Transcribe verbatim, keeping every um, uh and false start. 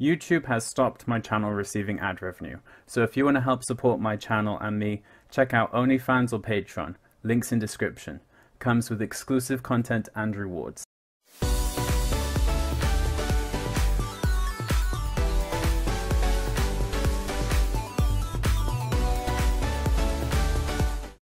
YouTube has stopped my channel receiving ad revenue, so if you want to help support my channel and me, check out OnlyFans or Patreon, links in description. Comes with exclusive content and rewards.